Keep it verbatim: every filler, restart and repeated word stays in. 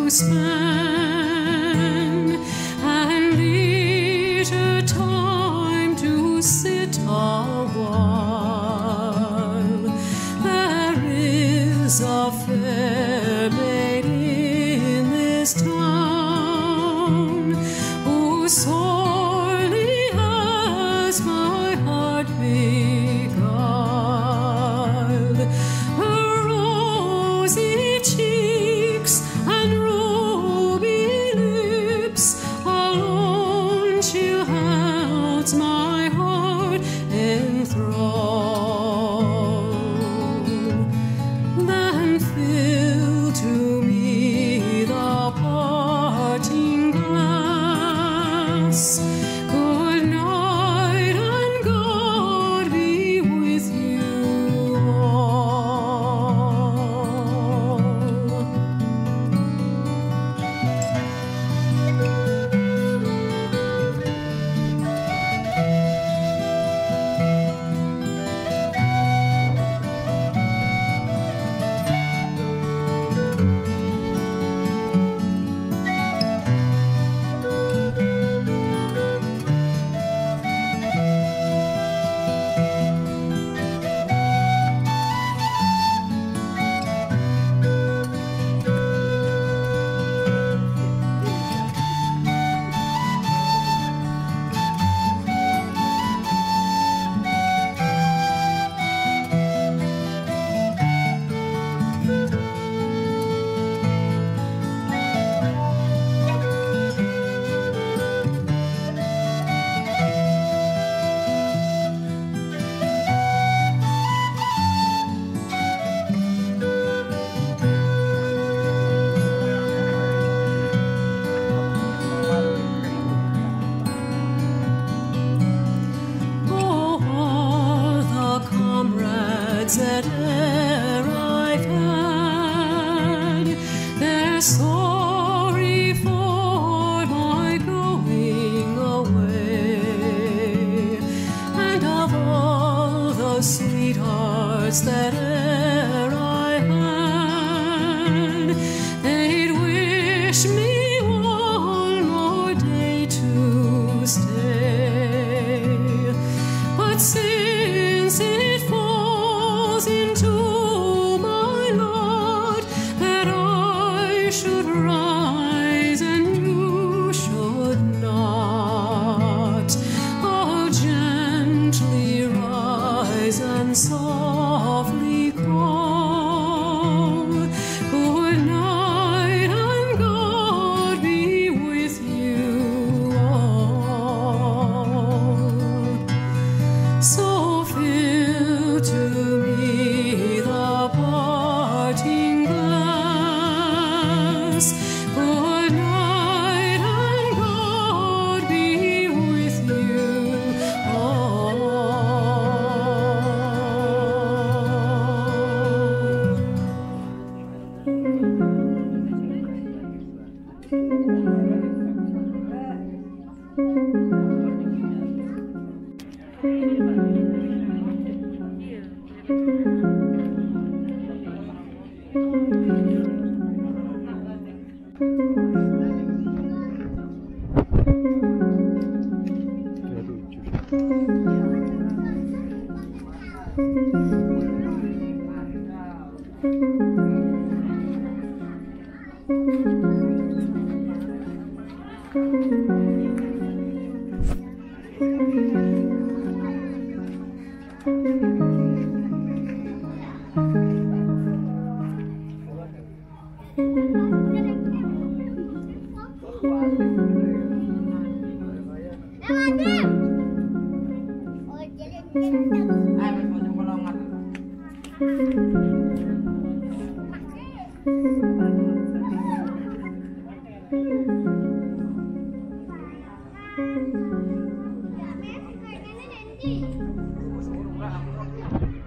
spend, and leisure time to sit a while. There is a fair maid in this town who sorely has my heart beguiled. Her rosy cheeks and ruby lips alone she holds my heart in thrall. Then fill to me the parting glass. Good night, and God be with you all. That e'er I've had, they're sorry for my going away, and of all the sweethearts that e'er I had, they'd wish me one more day to stay. But since it falls into my lot that I should rise and you should not, oh, gently rise and softly call. Good night, and God be with you all. So fill to me the parting glass. Good night, and God be with you all. Thank you.